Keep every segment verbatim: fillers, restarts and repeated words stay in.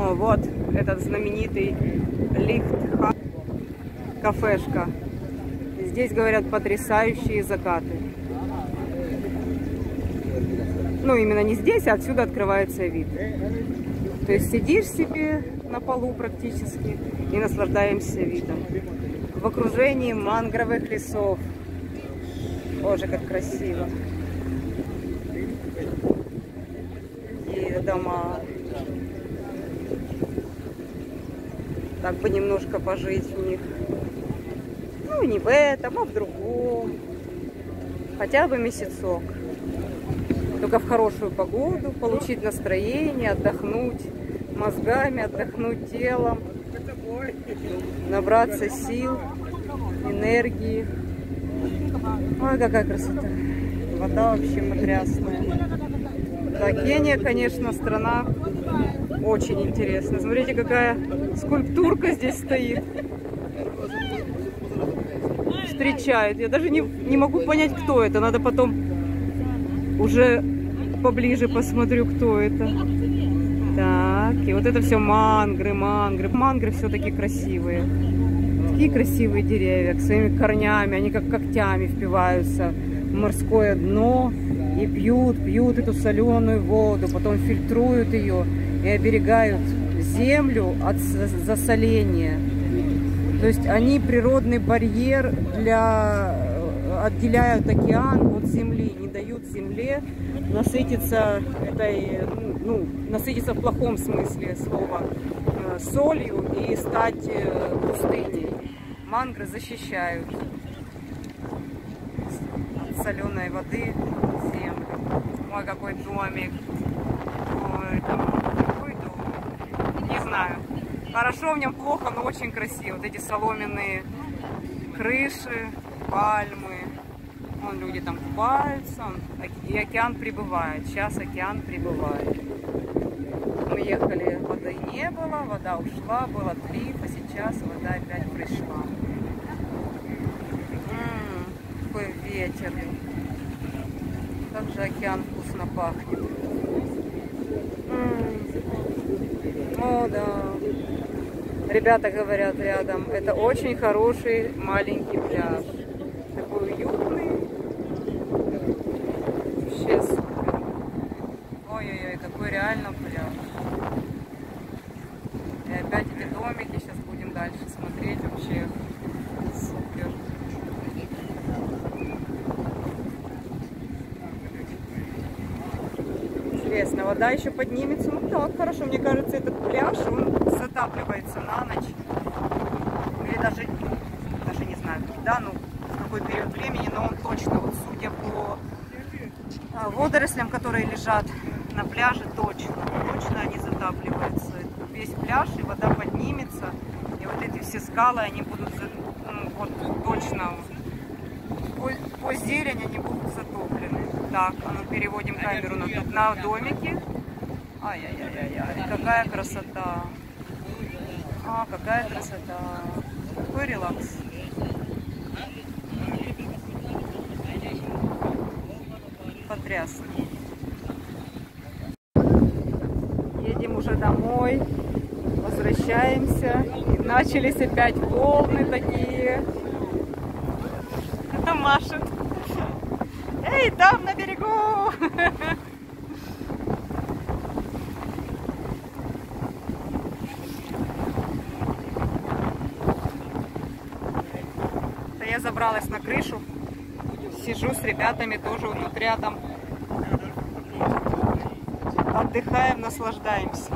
О, вот этот знаменитый Лихт-Хат, кафешка. Здесь, говорят, потрясающие закаты. Ну, именно не здесь, а отсюда открывается вид. То есть сидишь себе на полу практически и наслаждаемся видом. В окружении мангровых лесов. Боже, как красиво. И дома. Так бы немножко пожить в них. Ну, не в этом, а в другом. Хотя бы месяцок. Только в хорошую погоду, получить настроение, отдохнуть мозгами, отдохнуть телом, набраться сил, энергии. Ой, какая красота. Вода вообще потрясная. Да, Кения, конечно, страна очень интересная. Смотрите, какая скульптурка здесь стоит. Встречает. Я даже не, не могу понять, кто это. Надо потом уже поближе посмотрю, кто это. Так, и вот это все мангры, мангры. Мангры все-таки красивые. Такие красивые деревья, с своими корнями. Они как когтями впиваются в морское дно и пьют, пьют эту соленую воду. Потом фильтруют ее и оберегают землю от засоления. То есть они природный барьер для... отделяют океан от земли, не дают земле насытиться этой, ну, насытиться в плохом смысле слова, солью и стать пустыней. Мангры защищают от соленой воды землю. Ой, какой домик. Ой, там какой дом. Не знаю. Хорошо в нем, плохо, но очень красиво. Вот эти соломенные крыши, пальмы. Вон люди там купаются, он, и океан прибывает. Сейчас океан прибывает. Мы ехали, воды не было, вода ушла, был отлив, а сейчас вода опять пришла. М-м, какой ветер. Как же океан вкусно пахнет. М-м. О, да. Ребята говорят рядом, это очень хороший маленький пляж. Такой уютный. Вообще супер. Ой-ой-ой, какой реально пляж. И опять эти домики, сейчас будем дальше смотреть. Вообще супер. Интересно, вода еще поднимется. Ну так, хорошо, мне кажется, этот пляж, он затапливается на ночь. Или даже, даже не знаю, да, ну в какой период времени, но он точно, вот судя по водорослям, которые лежат на пляже, точно, точно они затапливаются. Весь пляж, и вода поднимется, и вот эти все скалы, они будут, ну, вот точно, по, по зелени они будут затоплены. Так, мы переводим камеру на, на домики. Ай-яй-яй-яй, какая красота. А, какая красота. Какой релакс. Потрясно. Едем уже домой, возвращаемся. И начались опять волны такие. Это машет. Эй, там на берегу! Я забралась на крышу. Сижу с ребятами тоже вот тут рядом. Отдыхаем, наслаждаемся.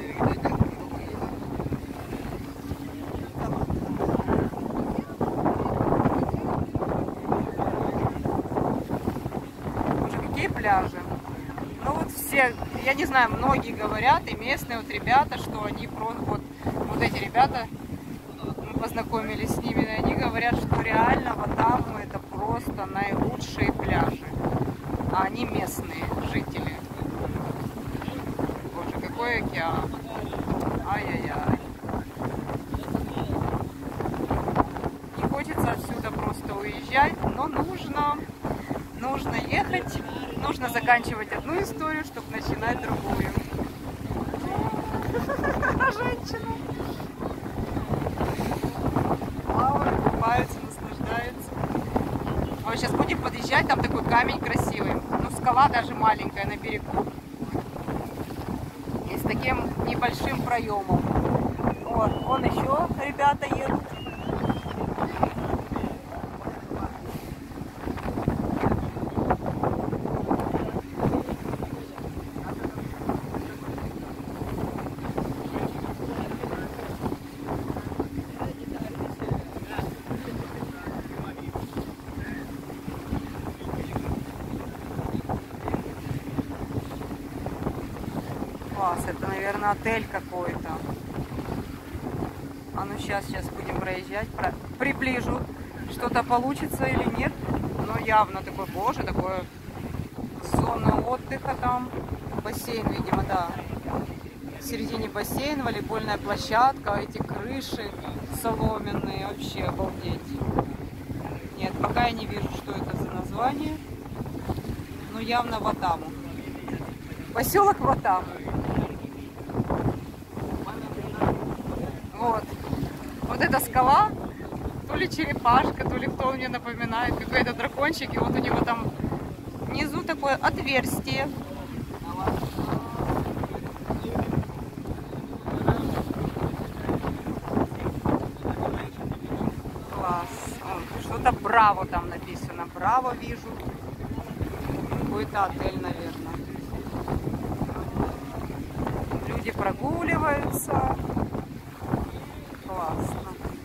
Боже, какие пляжи. Ну вот все, я не знаю, многие говорят, и местные вот ребята, что они просто, вот, вот эти ребята, мы познакомились с ними, и они говорят, что реально вот там это просто наилучшие пляжи. А они местные жители. Боже, какой океан. Ай-яй-яй. Не хочется отсюда просто уезжать, но нужно, нужно ехать, нужно заканчивать одну историю, чтобы начинать другую. камень красивый. Ну, скала даже маленькая на берегу. И с таким небольшим проемом. Вот, вон еще ребята едут. Это, наверное, отель какой-то. А ну сейчас, сейчас будем проезжать. Про... Приближу, что-то получится или нет. Но явно такой, боже, такое зона отдыха там. Бассейн, видимо, да. В середине бассейн, волейбольная площадка, эти крыши соломенные. Вообще обалдеть. Нет, пока я не вижу, что это за название. Но явно Ватаму. Поселок Ватаму. Вот. Вот эта скала, то ли черепашка, то ли кто мне напоминает, какой-то дракончик. И вот у него там внизу такое отверстие. Класс. Что-то Браво там написано. Браво вижу. Какой-то отель, наверное. Люди прогуливаются. Классно.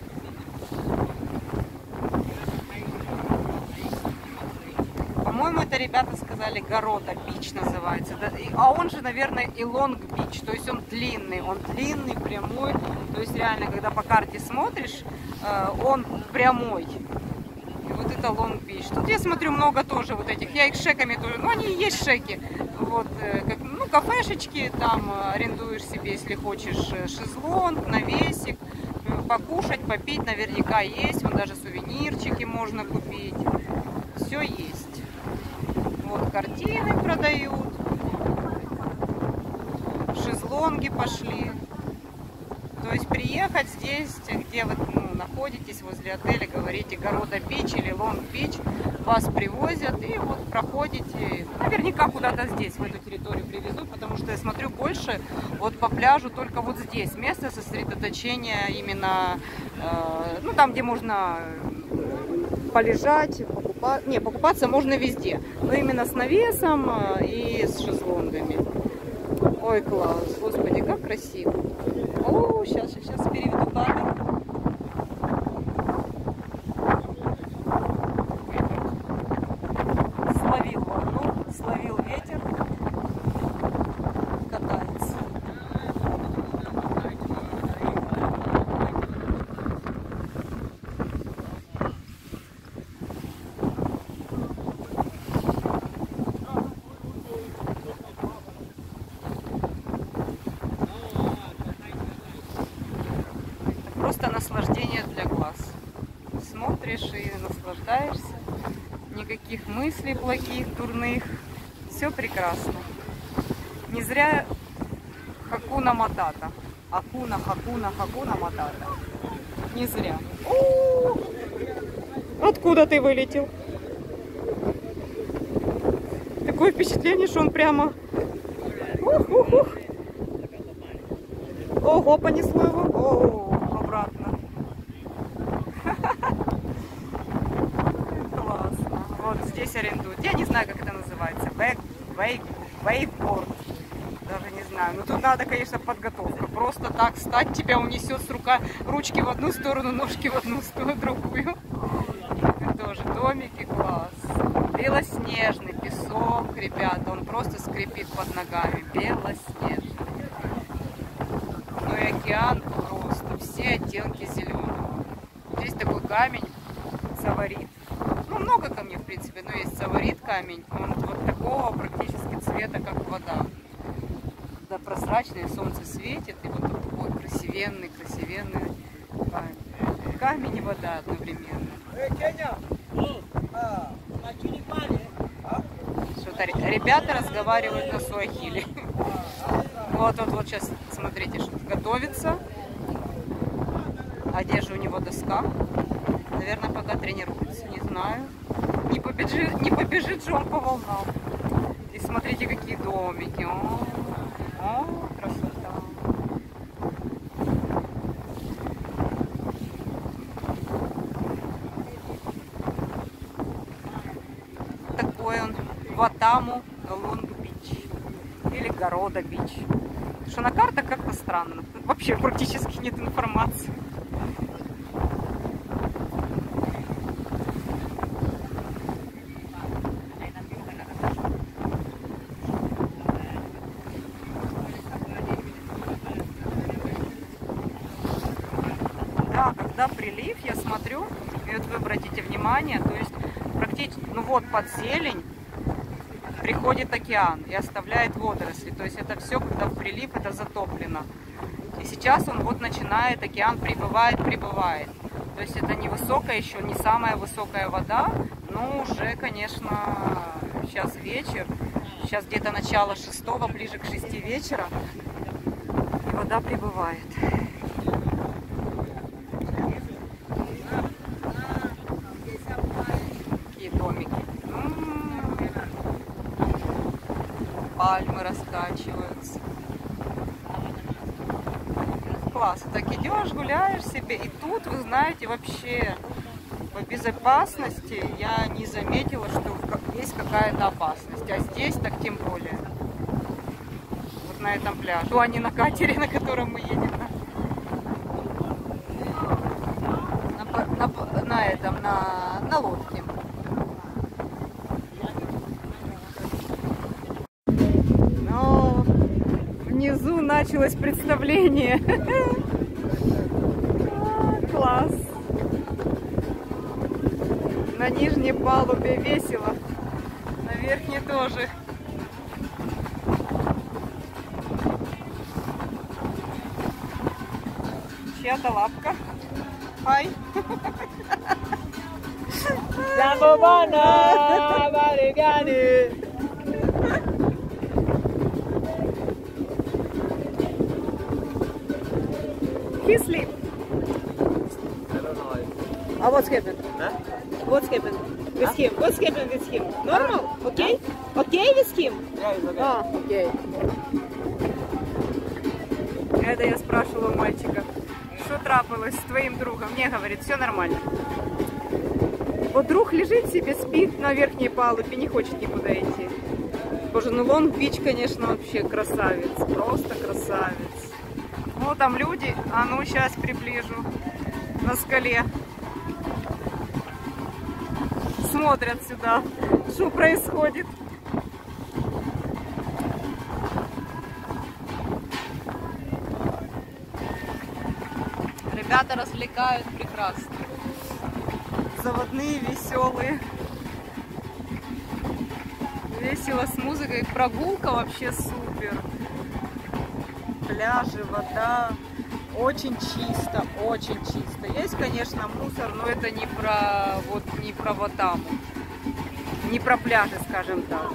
По-моему, это ребята сказали Города Бич называется. А он же, наверное, и Лонг Бич. То есть он длинный. Он длинный, прямой. То есть реально, когда по карте смотришь, он прямой. И вот это Лонг Бич. Тут я смотрю много тоже вот этих. Я их шеками тоже. Ну, они и есть шеки. Вот, как, ну, кафешечки. Там арендуешь себе, если хочешь, шезлонг, навесик. Покушать, попить наверняка есть. Вон даже сувенирчики можно купить. Все есть. Вот картины продают. Шезлонги пошли. То есть приехать здесь, где вы ну, находитесь возле отеля, говорите Города Бич или Лонг Бич, вас привозят и вот проходите. Наверняка куда-то здесь, в эту территорию привезут, потому что я смотрю больше вот по пляжу только вот здесь. Место сосредоточения именно, э, ну там, где можно полежать, покупать. Не, покупаться можно везде, но именно с навесом э, и с шезлонгами. Ой, класс, господи, как красиво. О, сейчас, сейчас переведу камеру. Словил волну, словил ветер. Катается. Просто наслаждение для глаз. Смотришь и наслаждаешься. Никаких мыслей плохих, дурных. Все прекрасно. Не зря Хакуна Матата. Акуна, Хакуна, Хакуна Матата. Не зря. О-о-о! Откуда ты вылетел? Такое впечатление, что он прямо... Ух, ух, ух. Ого, понесло его. О, обратно. Классно. Вот здесь арендуют. Я не знаю, как это называется. Вейвборд. Даже не знаю. Но тут надо, конечно, подготовка. Просто так встать, тебя унесет с рука, ручки в одну сторону, ножки в одну сторону, другую. И тоже домики, класс. Белоснежный песок, ребята. Он просто скрипит под ногами. Белоснежный. Ну и океан просто. Все оттенки зеленого. Здесь такой камень, саварит. Ну, много камней, в принципе, но есть саварит камень. Он вот такого практически цвета, как вода. Да, прозрачное, солнце светит, и вот такой красивенный, красивенный камень. Камень и вода одновременно. Что-то ребята разговаривают на суахили. Вот, вот, вот сейчас, смотрите, что готовится. Одежда у него доска. Наверное, пока тренируется, не знаю. Не побежит, не побежит же он по волнам. И смотрите, какие домики. О, о, красота. Такой он Ватаму Лонг-Бич. Или Города-Бич. Потому что на картах как-то странно. Тут вообще практически нет информации. Да, когда прилив, я смотрю, и вот вы обратите внимание, то есть практически, ну вот под зелень приходит океан и оставляет водоросли. То есть это все, когда в прилив, это затоплено. И сейчас он вот начинает, океан прибывает, прибывает. То есть это не высокая еще, не самая высокая вода, но уже, конечно, сейчас вечер. Сейчас где-то начало шестого, ближе к шести вечера. И вода прибывает. Какие домики. Пальмы раскачиваются. Класс. Так идешь, гуляешь себе. И тут, вы знаете, вообще по безопасности я не заметила, что есть какая-то опасность. А здесь так тем более. Вот на этом пляже. А не на катере, на котором мы едем. На, на, на этом, на, на лодке. Внизу началось представление. Класс. На нижней палубе весело. На верхней тоже. Чья-то лапка. Ай. Забубана, бариганы. He sleep. I don't know. Ah, what's happened? Huh? What's happened with Huh? him? What's happened with him? Normal? Okay? Okay with him? Yeah, it's okay. А, окей. Это я спрашивала мальчика, что трапилось с твоим другом? Мне говорит, все нормально. Вот друг лежит себе, спит на верхней палубе, не хочет никуда идти. Боже, ну Лонг-Бич, конечно, вообще красавец, просто красавец. Ну, там люди, а ну, сейчас приближу, на скале. Смотрят сюда, что происходит. Ребята развлекают прекрасно. Заводные, веселые. Весело с музыкой. Прогулка вообще супер. Пляжи, вода. Очень чисто, очень чисто. Есть, конечно, мусор, но это не про, вот, не про Ватаму. Не про пляжи, скажем так.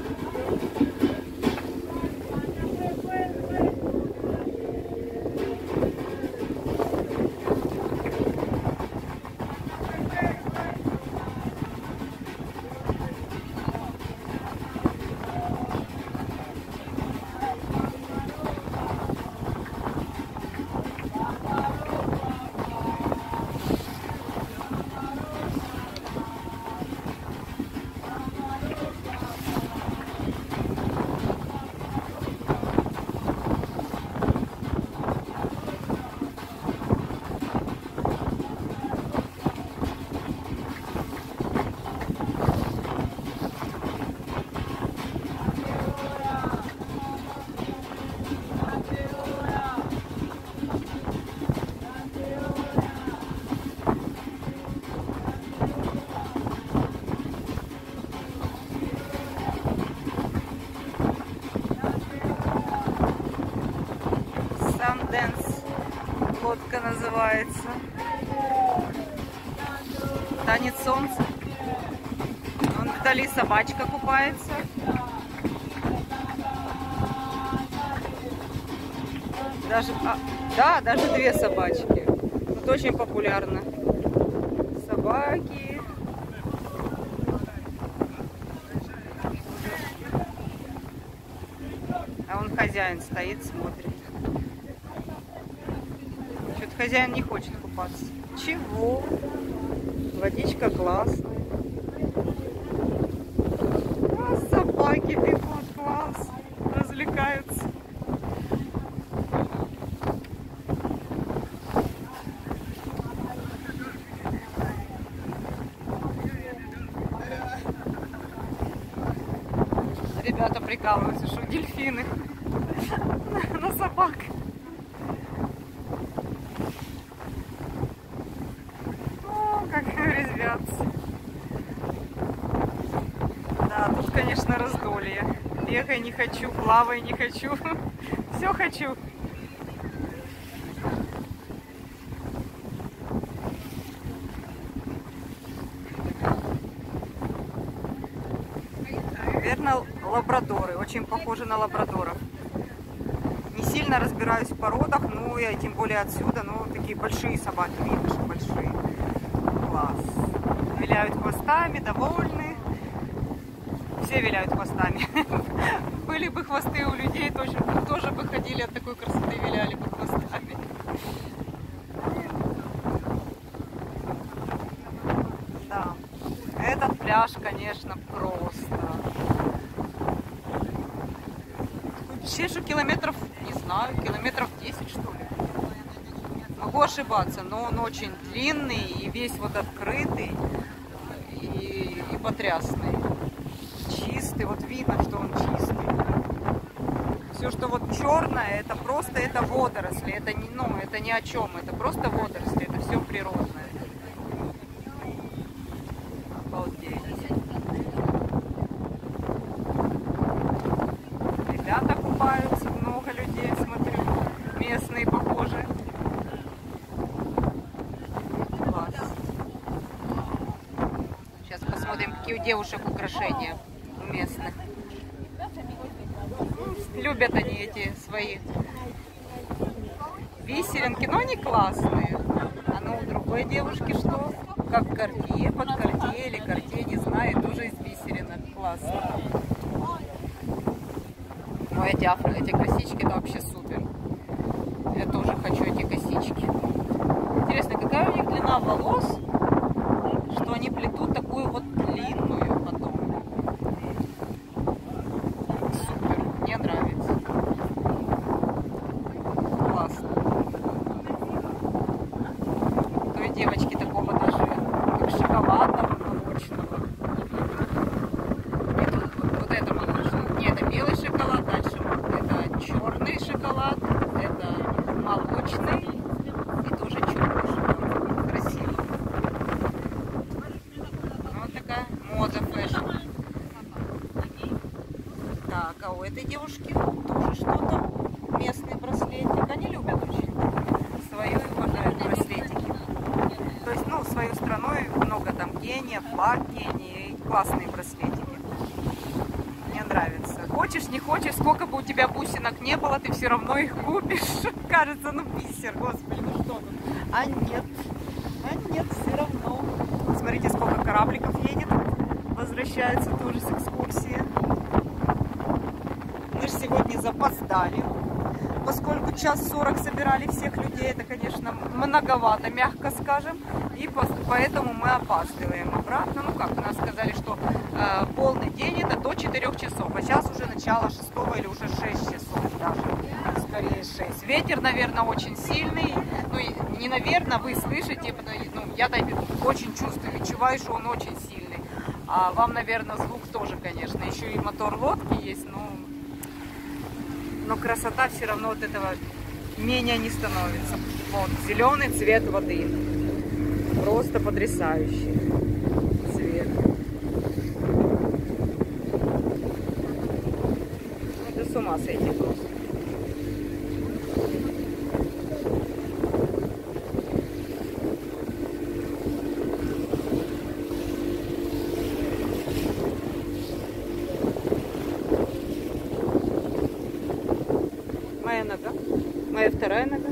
Dance лодка называется. Танец солнца. Вон вдали собачка купается. Даже, а, да, даже две собачки. Это очень популярно. Собаки. хозяин стоит, смотрит. Что-то хозяин не хочет купаться. Чего? Водичка классная. А собаки бегут, класс. Развлекаются. Ребята прикалываются, что дельфины на собак. О, как резвятся. Да, тут, конечно, раздолье. Бегай не хочу, плавай не хочу. Все хочу. Наверное, лабрадоры. Очень похожи на лабрадоров. Не сильно разбираюсь в породах, но я тем более отсюда, но такие большие собаки, видишь, большие. Класс. Виляют хвостами, довольны. Все виляют хвостами. Были бы хвосты у людей, тоже, тоже бы ходили от такой красоты, виляли бы хвостами. Да. Этот пляж, конечно, просто. Вообще, что километров, не знаю, километров десять, что ли. Могу ошибаться, но он очень длинный и весь вот открытый и, и потрясный. Чистый, вот видно, что он чистый. Все, что вот черное, это просто это водоросли, это не, ну, это ни о чем, это просто водоросли, это все природное. Обалдеть. Ребята купаются, много людей, смотрю, местные похожи. Класс. Сейчас посмотрим, какие у девушек украшения у местных. Любят они эти свои бисеринки, но они классные. А ну у другой девушки что? Как Cartier, под Cartier или Cartier, не знаю, тоже из бисеринок. Классно. Но эти афро, эти косички, это вообще супер. Я тоже хочу эти косички. Интересно, какая у них длина волос, что они плетут такую вот длинную потом. Супер, мне нравится. Классно. То и девочки такого даже как шоколадного, молочного. И тут вот это молочный. Не, это белый шоколад, дальше это черный шоколад, это молочный и тоже черный шоколад. Красиво. Вот такая мода, фэшн. Так, а у этой девушки тоже что-то. Местный браслетик. Они любят очень свою и уважают браслетики. То есть, ну, свою страну много там Кения, флаг Кении, классные браслетики. Мне нравится. Хочешь, не хочешь, сколько бы у тебя бусинок не было, ты все равно их купишь. Кажется, ну бисер, господи, ну что тут. А нет, а нет, все равно. Смотрите, сколько корабликов едет. Возвращается тоже с экскурсии. Мы же сегодня запоздали. Поскольку час сорок собирали всех людей, это, конечно, многовато, мягко скажем, и поэтому мы опаздываем обратно. Ну как, у нас сказали, что э, полный день это до четырёх часов, а сейчас уже начало шестого или уже шесть часов даже, скорее шесть. Ветер, наверное, очень сильный, ну не наверное, вы слышите, ну я-то очень чувствую, відчуваю, что он очень сильный, а вам, наверное, звук тоже, конечно, еще и мотор лодки есть, но... Но красота все равно от этого менее не становится. Вот, зеленый цвет воды. Просто потрясающий цвет. Это с ума сойти просто. Моя нога, моя вторая нога.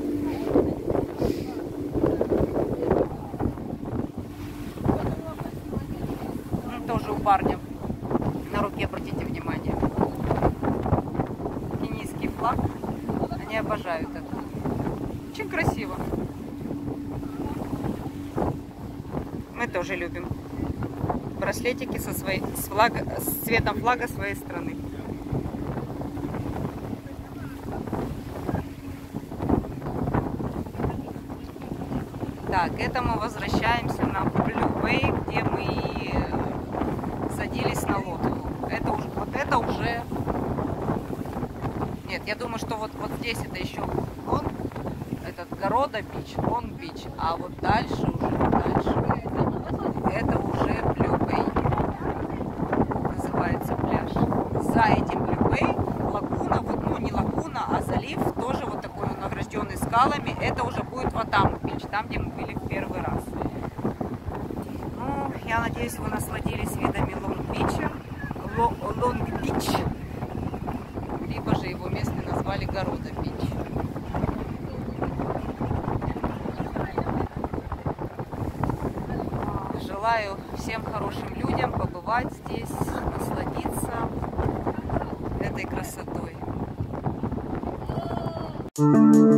Тоже у парня на руке, обратите внимание. Кенийский флаг. флаг. Они обожают это. Очень красиво. Мы тоже любим браслетики со своей, с, флага, с цветом флага своей страны. Так, это мы возвращаемся на Blue Bay, где мы садились на лодку. Это уже, вот это уже... Нет, я думаю, что вот, вот здесь это еще он, этот Города Бич, Лонг Бич, а вот дальше уже, дальше, это уже Blue Bay, называется пляж. За этим Blue Bay лагуна, вот, ну не лагуна, а залив, тоже вот такой он огражденный скалами, это уже будет Ватаму Бич, там, где мы были в первый раз. Ну, я надеюсь, вы насладились видами Лонг Бича, Лонг Бич, либо же его местные назвали Города Бич. Желаю всем хорошим людям побывать здесь, насладиться этой красотой.